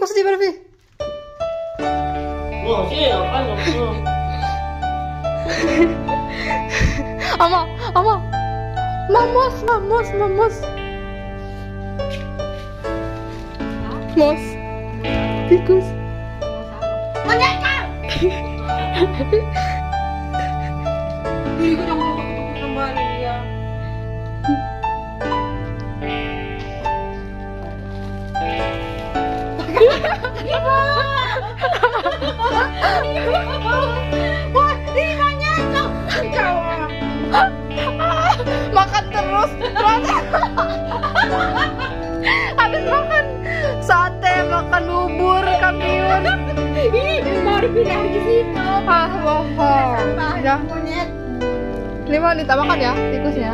Pas di Barbie. Wah, sih apa nggak? Ama. Mamos. Mos. Tikus. Boneka. Ini ko dong kembali ya. Wah, ini boneka. Makan terus. Habis makan sate, makan bubur, kampiun. Ih, mau dipindah ke situ. Ya. Monyet. 5 menit makan ya tikusnya.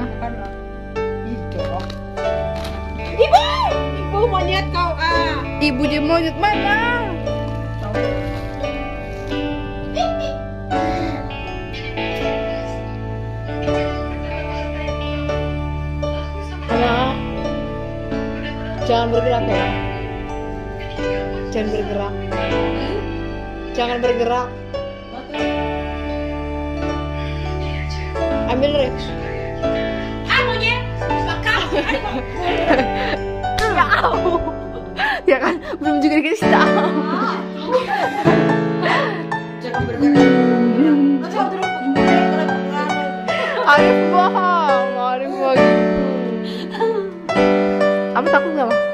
Ibu monyet kau ah. Ibu dia monyet mana? Ama, jangan bergerak ya. Jangan bergerak. Jangan bergerak. Ambil Rex. Monyet. Bakal. Ya au. Ya kan belum juga dikasih tahu. Jangan bergerak. Kau terus Arif bohong gitu. Kamu takut nggak, Ma?